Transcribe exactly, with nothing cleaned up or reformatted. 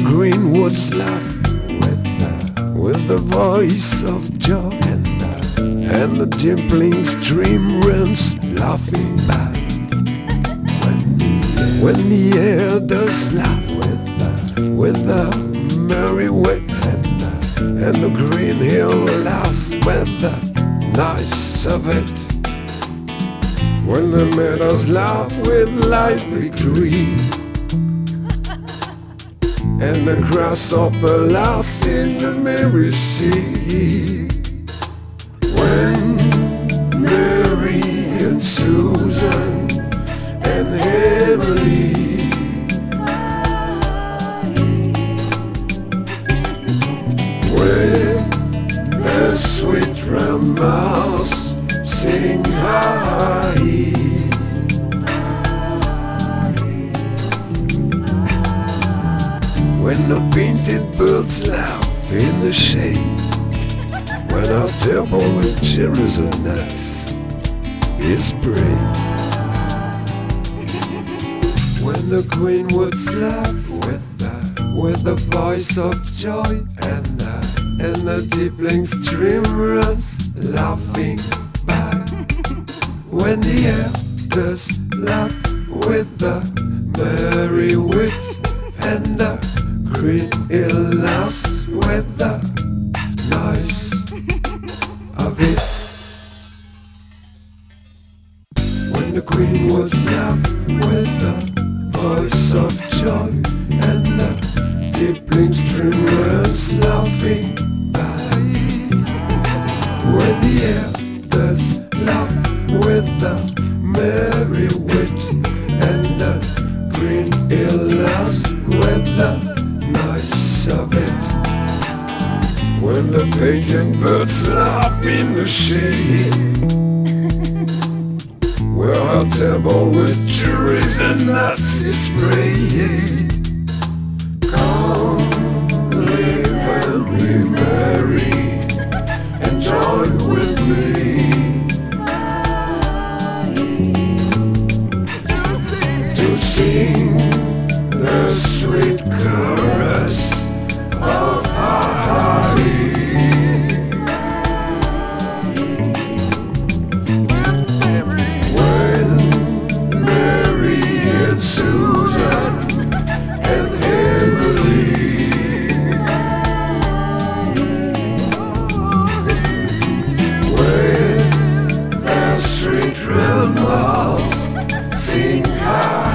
green woods laugh with the, with the voice of joy, and the, and the dimpling stream runs laughing by. When the air does laugh with the, with the merry wit, and the, and the green hill laughs with the nice of it. When the meadows laugh with lively green, and the grasshopper laughs in the merry sea. When Mary and Susan and Emily with their sweet round mouths sing high. When the painted birds laugh in the shade, when our table with cherries and nuts is sprayed. When the green woods laugh with the, with the voice of joy, and the, and the dimpling stream runs laughing by. When the air does laugh with the merry wit, and the green hill laughs with the noise of it. When the green woods laugh with the voice of joy, and the dimpling stream runs laughing by. When the air does laugh with the merry wit, and the green hill laughs with the noise of it. When the painted birds laugh in the shade, where our table with cherries and nuts is sprayed. Come, live and be merry, and join with me to sing the sweet chorus of Hawaii. When Mary and Susan and Emily with their sweet round mouths sing high.